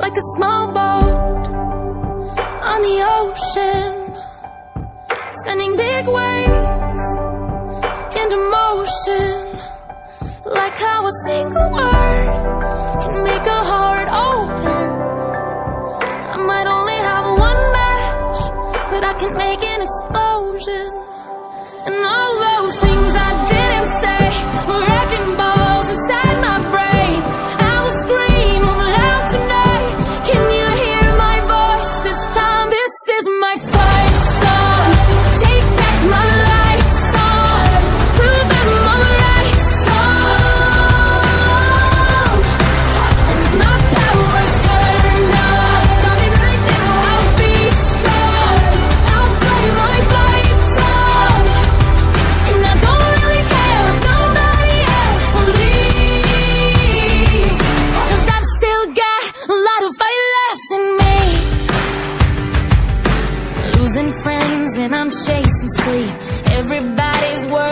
like a small boat on the ocean, sending big waves into motion. Like how a single word can make a heart open. I might only have one match, but I can make an explosion. And all those things I didn't say were wrecking balls inside my brain. I will scream loud tonight. Can you hear my voice this time? This is my fight song. Take back my life song. Prove that I'm alright song. My power's turned on. Starting right now. I'll be strong. I'll play my fight song. And I don't really care if nobody else believes, 'cause I've still got a lot of fight left in me. Losing friends and I'm chasing sleep. Everybody's worried